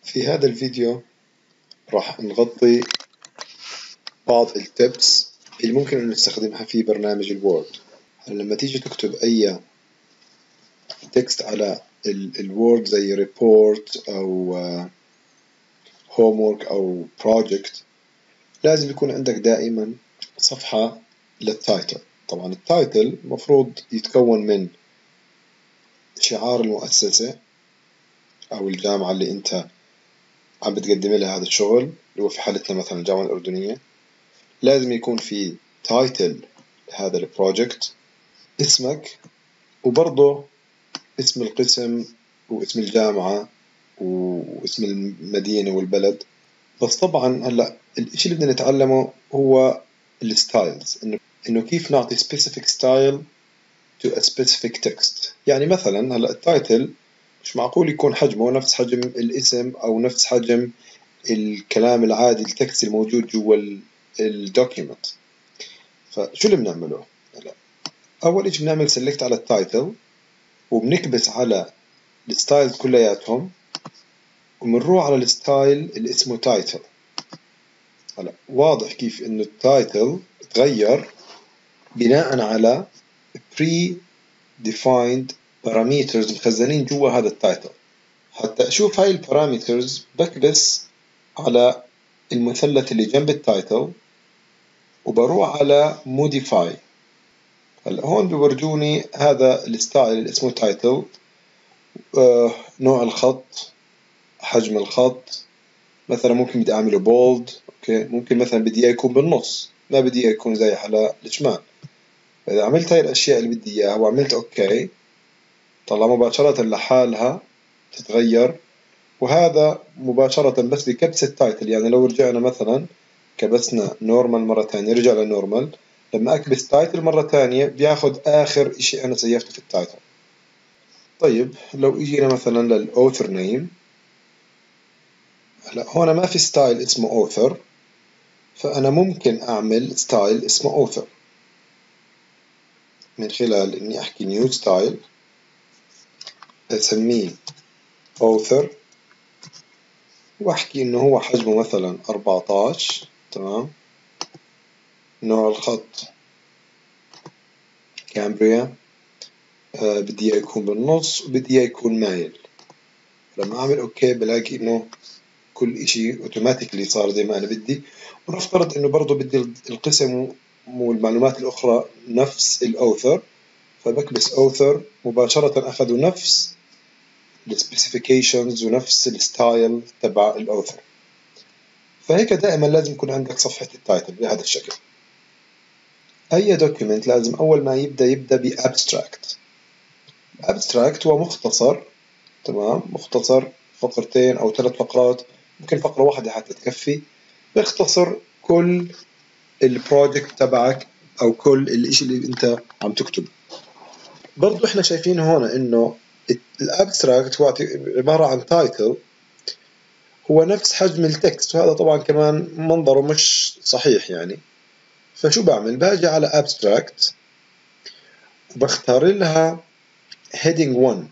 في هذا الفيديو راح نغطي بعض التبس اللي ممكن أن نستخدمها في برنامج الوورد. لما تيجي تكتب أي تكست على الوورد زي ريبورت أو homework أو project، لازم يكون عندك دائما صفحة للتايتل. طبعا التايتل مفروض يتكون من شعار المؤسسة أو الجامعة اللي أنت عم بتقدم لها هذا الشغل، اللي هو في حالتنا مثلا الجامعة الأردنية. لازم يكون في تايتل لهذا البروجكت، اسمك، وبرضه اسم القسم واسم الجامعة واسم المدينة والبلد. بس طبعا هلا الاشي اللي بدنا نتعلمه هو الستايلز، انه كيف نعطي specific style to a specific text. يعني مثلا هلا التايتل مش معقول يكون حجمه نفس حجم الاسم او نفس حجم الكلام العادي التكست الموجود جوا الدوكيومنت. فشو اللي بنعمله هلا؟ اول شيء بنعمل سيلكت على التايتل وبنكبس على الستايلز كلياتهم وبنروح على الستايل اللي اسمه تايتل. هلا واضح كيف انه التايتل تغير بناء على pre-defined parameters مخزنين جوا هذا التايتل. حتى اشوف هاي البارامترز بكبس على المثلث اللي جنب التايتل وبروح على modify. هلا هون بورجوني هذا الستايل اللي اسمه تايتل، نوع الخط، حجم الخط، مثلا ممكن بدي اعمله بولد، اوكي، ممكن مثلا بدي اياه يكون بالنص، ما بدي اياه يكون زي على الشمال. فاذا عملت هاي الاشياء اللي بدي اياها وعملت اوكي، طلع مباشرة لحالها تتغير. وهذا مباشرة بس بكبسة التايتل. يعني لو رجعنا مثلا كبسنا نورمال مرة ثانية، رجع لنورمال، لما اكبس تايتل مرة ثانية بياخد اخر اشي انا سيفته في التايتل. طيب لو اجينا مثلا للاوثر نيم، هلا هون ما في ستايل اسمه اوثر، فانا ممكن اعمل ستايل اسمه اوثر من خلال اني احكي نيو ستايل، اسميه اوثر، واحكي انه هو حجمه مثلا 14، تمام، نوع الخط كامبريا، بدي اياه يكون بالنص وبدي اياه يكون مايل. لما اعمل اوكي بلاقي انه كل اشي اوتوماتيكلي صار زي ما انا بدي. ونفترض انه برضه بدي القسم والمعلومات الاخرى نفس الاوثر، فبكبس اوثر مباشرة اخذوا نفس السبيسيفيكيشنز ونفس الستايل تبع الاوثر. فهيك دائما لازم يكون عندك صفحة التايتل بهذا الشكل. اي دوكيومنت لازم اول ما يبدأ بابستراكت. abstract هو مختصر، تمام، مختصر فقرتين او 3 فقرات، ممكن فقرة واحدة حتى تكفي، بيختصر كل البروجكت تبعك او كل الاشي اللي انت عم تكتبه. برضو احنا شايفين هون انه الابستراكت هو عبارة عن تايتل هو نفس حجم التكست، وهذا طبعا كمان منظره مش صحيح يعني. فشو بعمل؟ باجي على abstract وبختار لها heading 1.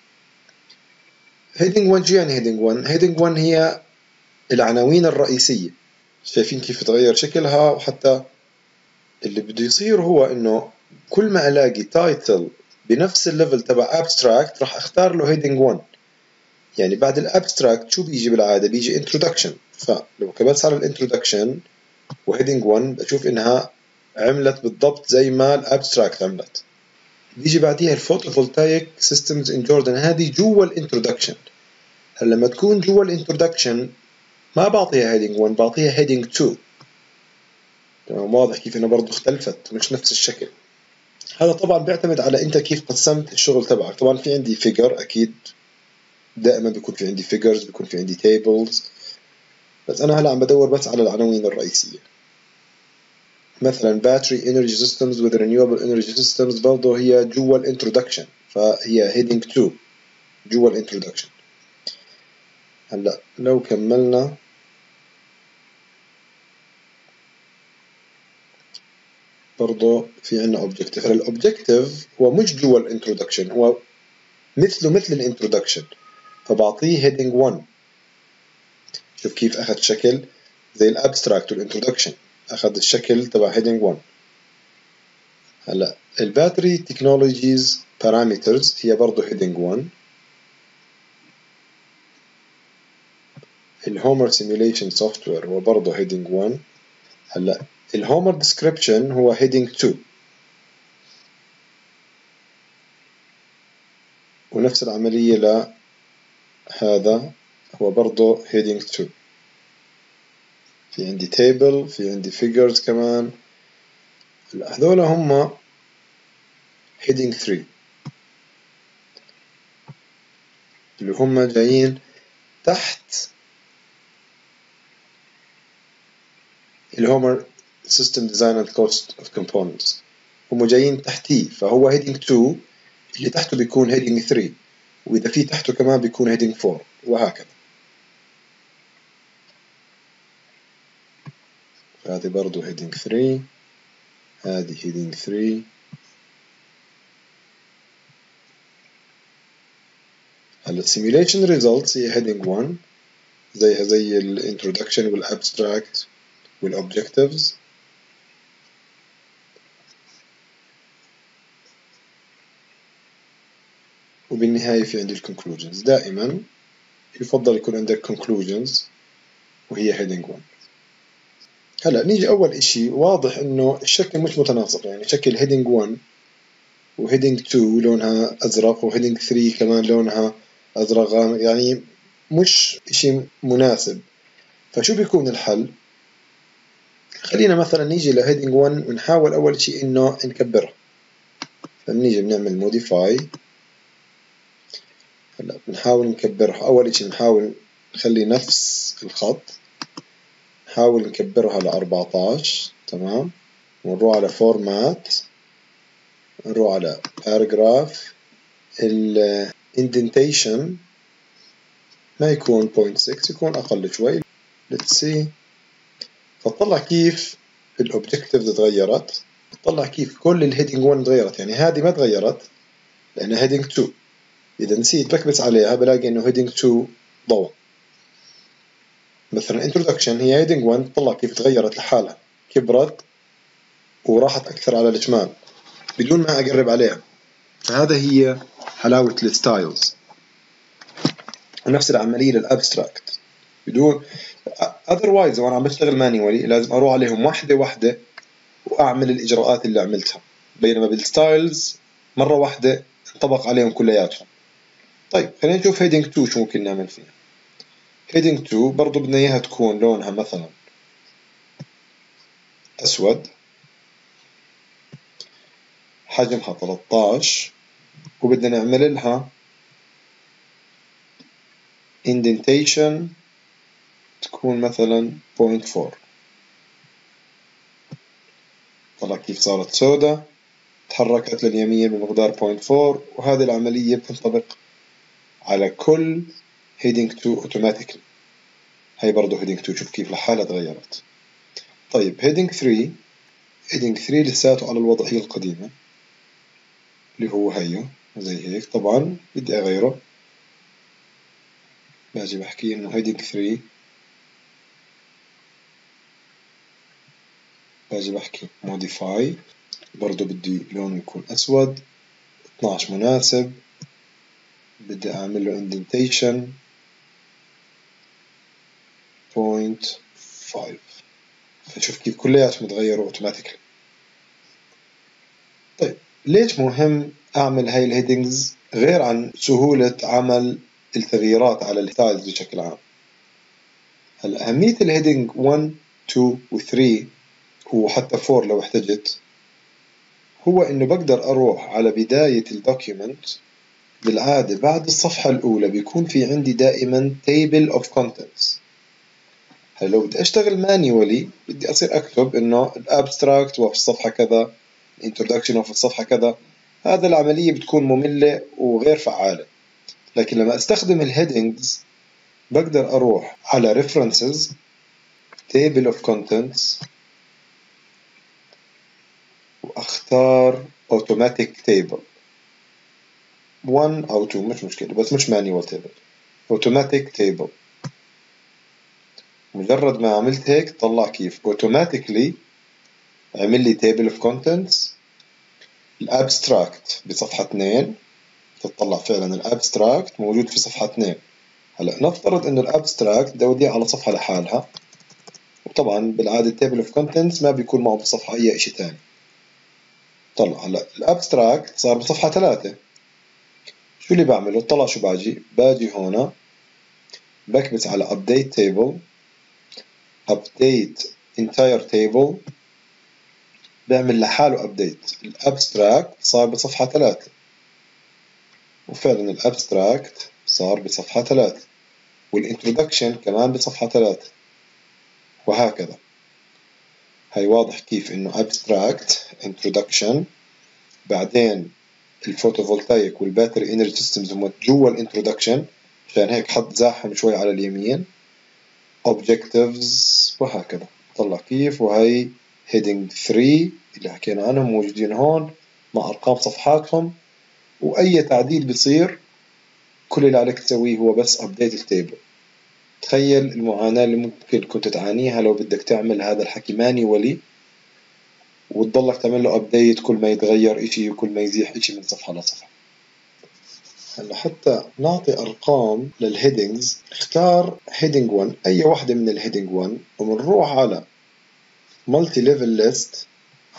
heading 1 شو يعني heading 1؟ heading 1 هي العناوين الرئيسية. شايفين كيف تغير شكلها؟ وحتى اللي بده يصير هو انه كل ما الاقي تايتل بنفس الليفل تبع abstract راح اختار له heading 1. يعني بعد الابستراكت شو بيجي بالعادة؟ بيجي introduction. فلو كبست على الانترودكشن وهيدنج 1 بشوف انها عملت بالضبط زي ما الابستراكت عملت. بيجي بعديها الفوتوفولتايك سيستمز ان جوردن، هذه جوا الانترودكشن. هلا لما تكون جوا الانترودكشن ما بعطيها هيدنج 1، بعطيها هيدنج 2. تمام، واضح كيف انها برضه اختلفت، مش نفس الشكل. هذا طبعا بيعتمد على انت كيف قسمت الشغل تبعك. طبعا في عندي فيجر، اكيد دائما بيكون في عندي فيجرز، بيكون في عندي تيبلز، بس انا هلا عم بدور بس على العناوين الرئيسية. مثلا battery energy systems with renewable energy systems برضه هي جوا الانترودكشن، فهي heading 2 جوا الانترودكشن. هلا لو كملنا برضه في عنا objective. هلا الاوبجكتيف هو مش جوا الانترودكشن، هو مثله مثل الانترودكشن، فبعطيه heading 1. شوف كيف أخذ شكل زي الابستراكت والانترودكشن، أخذ الشكل تبع heading 1. هلا الباتري تكنولوجيز بارامترز هي برضه heading 1. الهومر سيميوليشن سوفت وير هو برضه heading 1. هلا الهومر ديسكريبشن هو heading 2، ونفس العملية لهذا هو برضه heading 2. في عندي table، في عندي figures كمان. هذول هم heading 3 اللي هم جايين تحت الهومر system design and cost of components، هم جايين تحتيه، فهو heading 2 اللي تحته بيكون heading 3، وإذا في تحته كمان بيكون heading 4 وهكذا. هذه برضو heading 3، هذه heading 3. هلا simulation results هي heading 1 زيها زي ال introduction وال abstract وال objectives. وبالنهاية في عندي ال conclusions. دائما يفضل يكون عندك conclusions وهي heading 1. هلا نيجي أول إشي، واضح إنه الشكل مش متناسق، يعني شكل heading 1 و heading 2 لونها أزرق و heading 3 كمان لونها أزرق غامق، يعني مش إشي مناسب. فشو بيكون الحل؟ خلينا مثلا نيجي ل heading 1 ونحاول أول شيء إنه نكبرها. فبنيجي بنعمل modify. هلا بنحاول نكبرها. أول شيء نحاول نخلي نفس الخط، نحاول نكبرها ل 14. تمام. ونروح على format، نروح على paragraph. ال indentation ما يكون 0.6، يكون أقل شوي. let's see. فتطلع كيف الأوبجكتيفز تغيرت، تطلع كيف كل الهيدنج 1 تغيرت. يعني هذه ما تغيرت لأنها هيدنج 2. إذا نسيت بكبس عليها بلاقي إنه هيدنج 2 ضوء. مثلا introduction هي هيدنج 1، تطلع كيف تغيرت لحالها، كبرت وراحت أكثر على الشمال بدون ما أقرب عليها. فهذا هي حلاوة الستايلز. ونفس العملية للأبستراكت. بدون otherwise وأنا عم بشتغل مانيولي لازم أروح عليهم واحدة واحدة وأعمل الإجراءات اللي عملتها، بينما بالستايلز مرة واحدة انطبق عليهم كلياتهم. طيب خلينا نشوف heading 2 شو ممكن نعمل فيها. heading 2 برضو بدنا إياها تكون لونها مثلا أسود، حجمها 13، وبدنا نعمل لها indentation تكون مثلا 0.4. طلع كيف صارت سوداء، تحركت لليمين بمقدار 0.4. وهذه العملية بتنطبق على كل heading 2 automatically. هاي برضو heading 2 شوف كيف لحالها تغيرت. طيب heading 3، heading 3 لساته على الوضعية القديمة اللي هو هيو زي هيك. طبعا بدي أغيره، باجي بحكي إنه heading 3، باجي بحكي modify، برضو بدي لونه يكون أسود، 12 مناسب. بدي أعمل له indentation 0.5. فشوف كيف كلياتهم تغيروا اوتوماتيكلي. طيب ليش مهم أعمل هاي الهيدنجز غير عن سهولة عمل التغييرات على الستايلز بشكل عام؟ هلا أهمية الهيدنج 1 2 و 3 وحتى 4 لو احتجت، هو إنه بقدر أروح على بداية الدوكيومنت. بالعادة بعد الصفحة الأولى بيكون في عندي دائما table of contents. هلا لو بدي أشتغل مانيولي بدي أصير أكتب إنه الأبستراكت وفي الصفحة كذا، الانترودكشن وفي الصفحة كذا. هذا العملية بتكون مملة وغير فعالة. لكن لما أستخدم الهيدنجز بقدر أروح على references table of contents وأختار automatic table 1 أو 2 مش مشكلة، بس مش manual table، automatic table. مجرد ما عملت هيك طلع كيف اوتوماتيكلي عمل لي table of contents. الابستراكت بصفحة 2 تطلع فعلا الابستراكت موجود في صفحة 2. هلا نفترض انه الابستراكت بدي اوديه على صفحة لحالها، وطبعا بالعادة table of contents ما بيكون معه بالصفحة اي شيء ثاني. طلع هلا الابستراكت صار بصفحة 3. شو اللي بعمله؟ طلع شو باجي هون بكبس على update table update entire table، بعمل لحاله update. الابستراكت صار بصفحة 3، وفعلا الابستراكت صار بصفحة 3، والانترودكشن كمان بصفحة 3، وهكذا. هاي واضح كيف انه abstract introduction، بعدين الفوتوفولتايك والباتري انرجي سيستمز هم جوا الانترودكشن، عشان هيك حط زاحم شوي على اليمين objectives وهكذا. طلع كيف. وهي heading 3 اللي حكينا عنهم موجودين هون مع ارقام صفحاتهم، واي تعديل بيصير كل اللي عليك تسويه هو بس update التيبل. تخيل المعاناة اللي ممكن كنت تعانيها لو بدك تعمل هذا الحكي مانيولي وتضلك تعمل له ابديت كل ما يتغير اشي وكل ما يزيح اشي من صفحة لصفحة. هلا حتى نعطي ارقام للهيدنجز، اختار هيدنج 1 اي واحدة من الهيدنج 1 وبنروح على مالتي ليفل ليست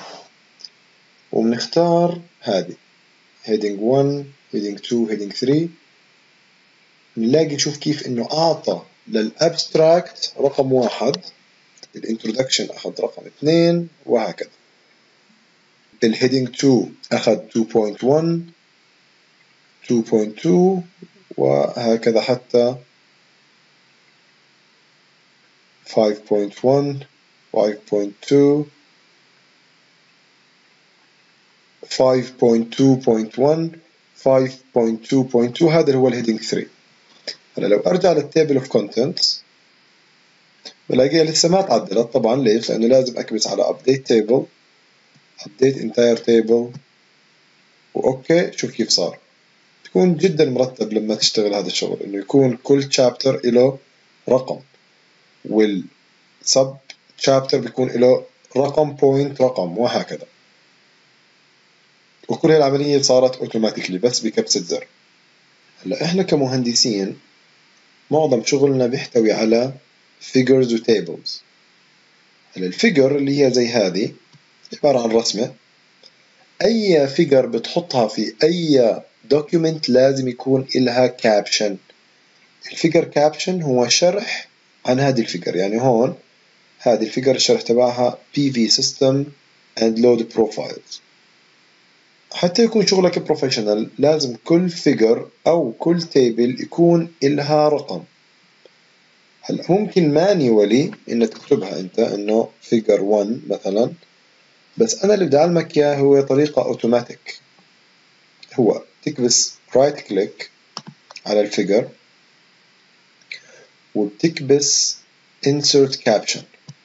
وبنختار هذه هيدنج 1 هيدنج 2 هيدنج 3. بنلاقي شوف كيف انه اعطى للابستراكت رقم 1، الانترودكشن اخذ رقم 2 وهكذا. الهيدنج 2 اخذ 2.1 2.2 وهكذا حتى 5.1 5.2 5.2.1 5.2.2. هذا هو الهيدنج 3. هلا لو ارجع للتيبل اوف كونتنتس بلاقيها لسه ما تعدلت. طبعا ليش؟ لانه لازم اكبس على update table update entire table واوكي. شوف كيف صار. تكون جدا مرتب لما تشتغل هذا الشغل، انه يكون كل chapter له رقم، والسب شابتر بيكون له رقم بوينت رقم وهكذا. وكل هالعملية صارت اوتوماتيكلي بس بكبسة زر. هلا احنا كمهندسين معظم شغلنا بيحتوي على figures و tables. هلا الفيجر اللي هي زي هذه عبارة عن رسمة. اي فيجر بتحطها في اي دوكيومنت لازم يكون إلها كابشن. الفيجر كابشن هو شرح عن هذه الفيجر. يعني هون هذه الفيجر الشرح تبعها PV system and load profiles. حتى يكون شغلك بروفيشنال لازم كل فيجر أو كل تيبل يكون إلها رقم. هلا ممكن مانيولي إنك تكتبها أنت إنه فيجر 1 مثلا، بس أنا اللي بدي أعلمك إياه هو طريقة أوتوماتيك. هو تكبس رايت كليك على الفيجر وبتكبس insert caption.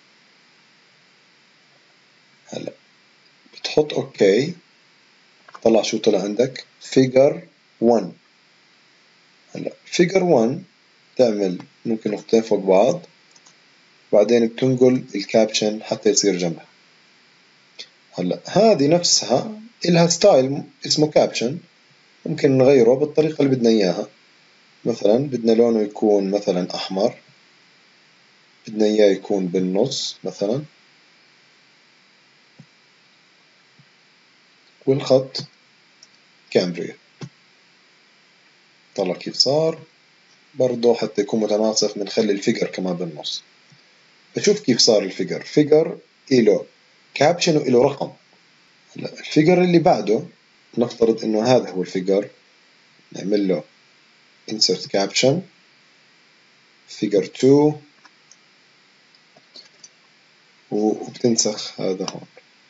هلا بتحط اوكي. طلع شو طلع عندك؟ فيجر 1. هلا فيجر 1 تعمل ممكن نقطتين فوق بعض، بعدين بتنقل الكابشن حتى يصير جنبها. هلا هذه نفسها إلها ستايل اسمه كابشن، ممكن نغيره بالطريقة اللي بدنا إياها. مثلا بدنا لونه يكون مثلا أحمر، بدنا إياه يكون بالنص مثلا، والخط كامبريا. طلع كيف صار. برضه حتى يكون متناسق بنخلي الفيجر كمان بالنص. فشوف كيف صار الفيجر. فيجر إله كابشن وإله رقم. هلا الفيجر اللي بعده نفترض إنه هذا هو الفيجر، نعمل له insert caption figure 2 وبتنسخ هذا هون.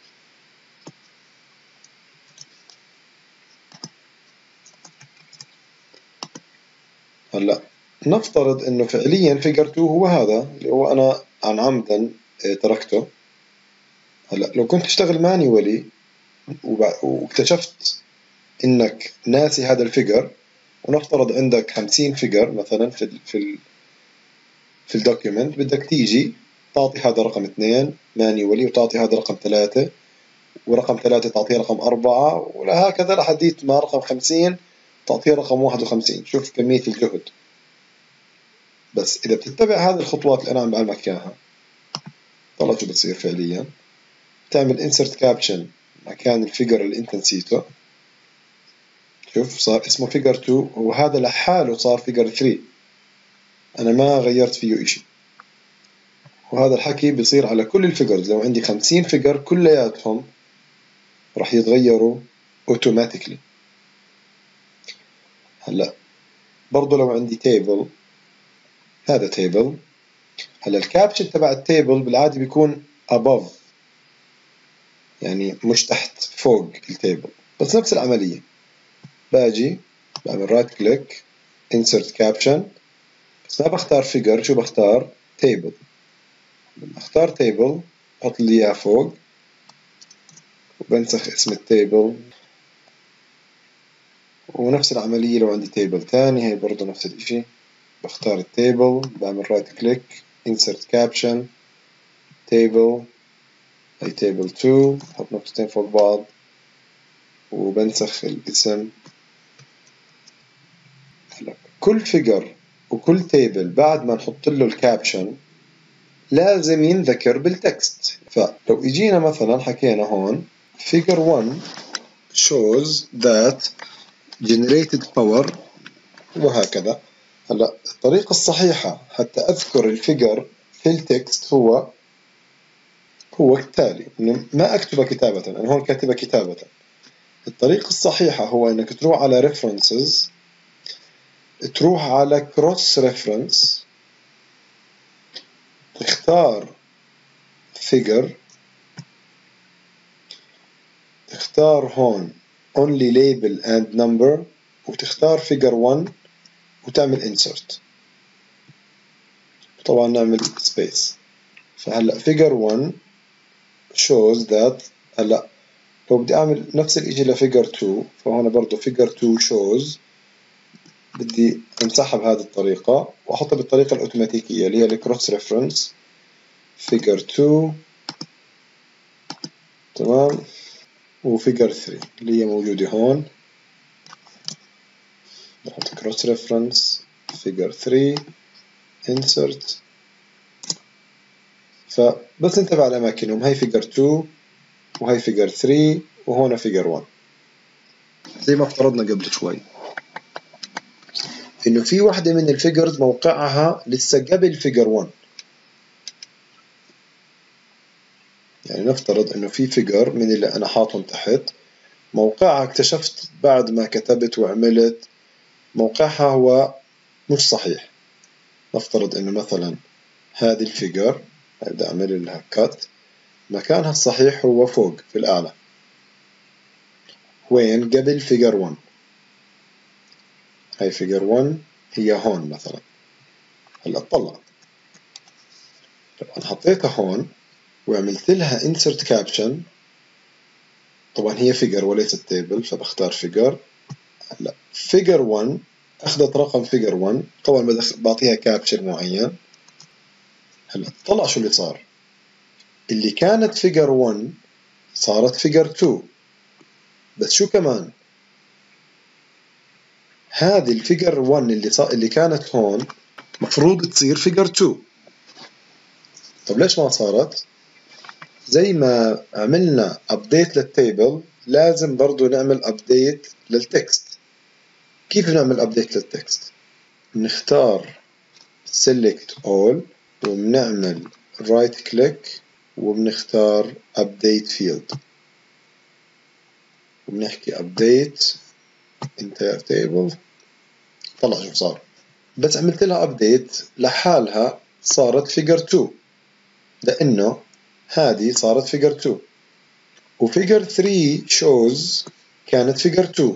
هلا نفترض إنه فعليا figure 2 هو هذا اللي هو أنا عن عمدا تركته. هلا لو كنت تشتغل مانيولي واكتشفت إنك ناسي هذا الفيجر، ونفترض عندك 50 فيجر مثلا في في الدوكيومنت بدك تيجي تعطي هذا رقم 2 مانيولي، وتعطي هذا رقم 3، ورقم 3 تعطيه رقم 4، وهكذا لحديت ما رقم 50 تعطيه رقم 51. شوف كمية الجهد. بس إذا بتتبع هذه الخطوات اللي أنا عم بعلمك إياها، طلع شو بتصير فعليا. تعمل insert caption مكان الفيجر اللي أنت نسيته. شوف صار اسمه figure 2، وهذا لحاله صار figure 3، أنا ما غيرت فيه إشي. وهذا الحكي بيصير على كل الفيجرز. لو عندي 50 فيجر كلياتهم راح يتغيروا اوتوماتيكلي. هلا برضو لو عندي تيبل، هذا تيبل، هلا الكابشن تبع التيبل بالعادة بيكون above، يعني مش تحت، فوق التيبل. بس نفس العملية، باجي بعمل رايت كليك insert caption، بس ما بختار figure، شو بختار؟ table. لما اختار table بحط لي اياه فوق، وبنسخ اسم التيبل. ونفس العملية لو عندي تيبل تاني، هي برضو نفس الاشي، بختار التيبل، بعمل رايت كليك insert caption table، هي table 2، بحط نقطتين فوق بعض وبنسخ الاسم. هلا كل فيجر وكل تيبل بعد ما نحط له الكابشن لازم ينذكر بالتكست. فلو اجينا مثلا حكينا هون figure 1 shows that generated power، وهكذا. هلا الطريقة الصحيحة حتى أذكر الفيجر في التكست هو التالي، إنه ما أكتبه كتابة، أنا هون كاتبه كتابة. الطريقة الصحيحة هو إنك تروح على references، تروح على cross reference، تختار figure، تختار هون only label and number، وتختار figure 1 وتعمل insert. طبعا نعمل space. فهلا figure 1 shows that، هلا لو بدي أعمل نفس الإشي لفيجر 2، فهنا برضو figure 2 shows، بدي أمسحها بهذه الطريقة وأحطها بالطريقة الأوتوماتيكية اللي هي الكروس ريفرنس figure 2، تمام، وفيجر 3 اللي هي موجودة هون، بحط كروس ريفرنس figure 3 insert. فبس انتبه على أماكنهم، هاي figure 2 وهي figure 3 وهون figure 1. زي ما افترضنا قبل شوي إنه في واحدة من الفيجرز موقعها لسه قبل figure 1. يعني نفترض إنه في فيجر من اللي أنا حاطهم تحت موقعها اكتشفت بعد ما كتبت وعملت، موقعها هو مش صحيح. نفترض إنه مثلا هذه الفيجر بدي أعمل لها كات، مكانها الصحيح هو فوق في الأعلى، وين؟ قبل فيجر 1. هاي فيجر 1 هي هون مثلا. هلا اطلع، لو أنا حطيتها هون وعملت لها insert caption، طبعا هي فيجر وليست تيبل، فبختار فيجر. هلا فيجر 1 أخذت رقم فيجر 1، طبعا بعطيها كابشن معين. هلا طلع شو اللي صار، اللي كانت فيجر 1 صارت فيجر 2. بس شو كمان، هذه الفيجر 1 اللي كانت هون مفروض تصير فيجر 2. طب ليش ما صارت؟ زي ما عملنا update للتيبل لازم برضو نعمل update للتكست. كيف نعمل update للتكست؟ نختار select all، وبنعمل right click، وبنختار update field، وبنحكي update entire table. طلع شو صار. بس عملت لها update لحالها صارت figure 2، لأنه هذه صارت figure 2، وfigure 3 shows كانت figure 2،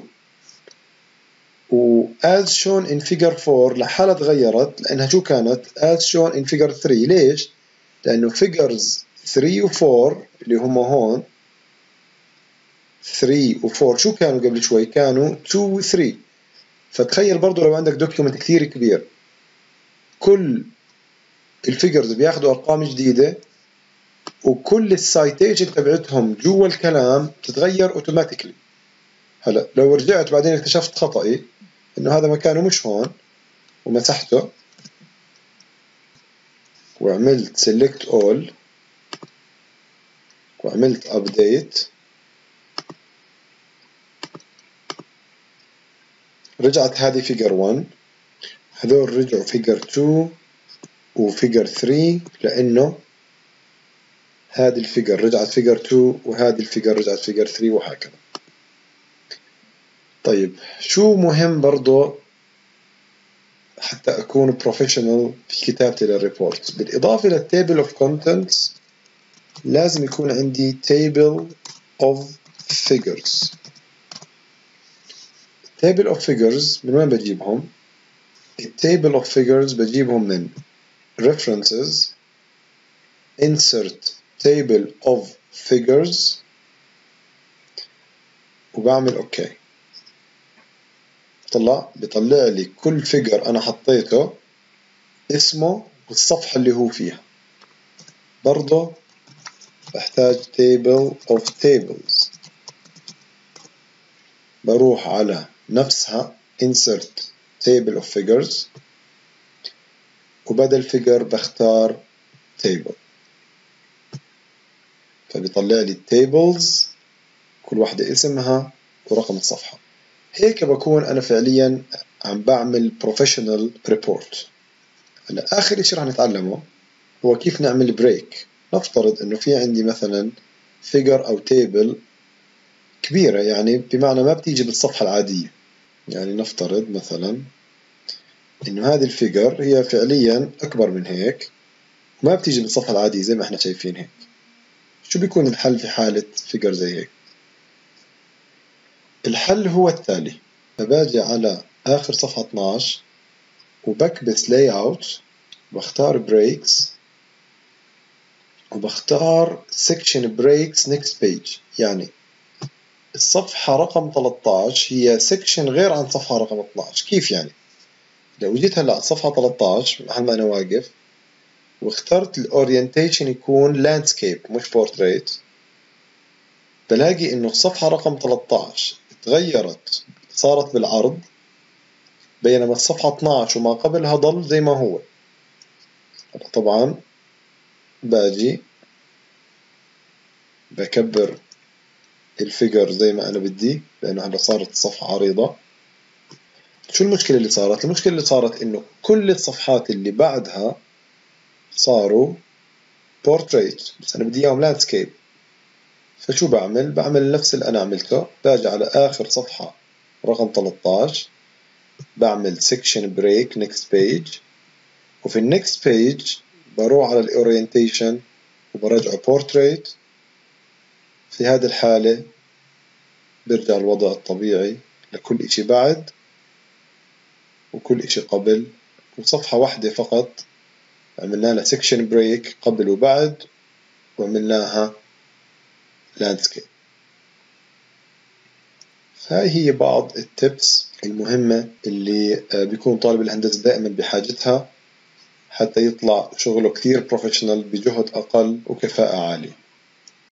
و as shown in figure 4 لحالها تغيرت لأنها شو كانت as shown in figure 3. ليش؟ لأنه figures 3 و 4 اللي هم هون 3 و 4 شو كانوا قبل شوي؟ كانوا 2 و 3. فتخيل برضو لو عندك دوكيومنت كثير كبير، كل الفيجرز بياخدوا أرقام جديدة، وكل السايتيشن تبعتهم جوا الكلام تتغير اوتوماتيكلي. هلا لو رجعت بعدين اكتشفت خطأي انه هذا مكانه مش هون ومسحته وعملت select all وعملت update، رجعت هذه figure 1، هذول رجعوا figure 2 وfigure 3 لأنه هذه الفيجر رجعت figure 2 وهذه الفيجر رجعت figure 3 وهكذا. طيب شو مهم برضو حتى أكون بروفيشنال في كتابتي للريبورت؟ بالإضافة للتيبل of contents لازم يكون عندي table of figures. table of figures من وين بجيبهم؟ table of figures بجيبهم من references insert table of figures وبعمل اوكي. بيطلع لي كل فيجر أنا حطيته اسمه والصفحة اللي هو فيها. برضه بحتاج table of tables، بروح على نفسها insert table of figures وبدل figure بختار table، فبيطلع لي tables كل واحدة اسمها ورقم الصفحة. هيك بكون أنا فعليا عم بعمل professional report. هلا آخر إشي رح نتعلمه هو كيف نعمل بريك. نفترض إنه في عندي مثلا figure أو table كبيرة، يعني بمعنى ما بتيجي بالصفحة العادية. يعني نفترض مثلا إنه هذه الفيجر هي فعليا أكبر من هيك وما بتيجي بالصفحة العادية زي ما إحنا شايفين هيك. شو بيكون الحل في حالة فيجر زي هيك؟ الحل هو التالي، فباجي على آخر صفحة 12 وبكبس layout واختار breaks وبختار section breaks next page. يعني الصفحة رقم 13 هي section غير عن صفحة رقم 12. كيف يعني؟ لو جيت هلا صفحة 13 محل ما أنا واقف واخترت الأورينتيشن يكون landscape مش portrait، بلاقي إنه الصفحة رقم 13 تغيرت صارت بالعرض، بينما الصفحة 12 وما قبلها ضل زي ما هو. طبعا باجي بكبر الفيجر زي ما أنا بدي لأنه هلا صارت الصفحة عريضة. شو المشكلة اللي صارت؟ المشكلة اللي صارت إنه كل الصفحات اللي بعدها صاروا portrait بس أنا بدي إياهم landscape. فشو بعمل؟ بعمل نفس اللي أنا عملته، باجي على آخر صفحة رقم 13 بعمل section break next page، وفي next page بروح على الأورينتيشن وبرجعه portrait. في هذه الحالة برجع الوضع الطبيعي لكل إشي بعد وكل إشي قبل، وصفحة واحدة فقط عملنا لها section break قبل وبعد وعملناها landscape. هاي هي بعض التبس المهمة اللي بيكون طالب الهندسة دائما بحاجتها حتى يطلع شغله كثير بروفيشنال بجهد أقل وكفاءة عالية.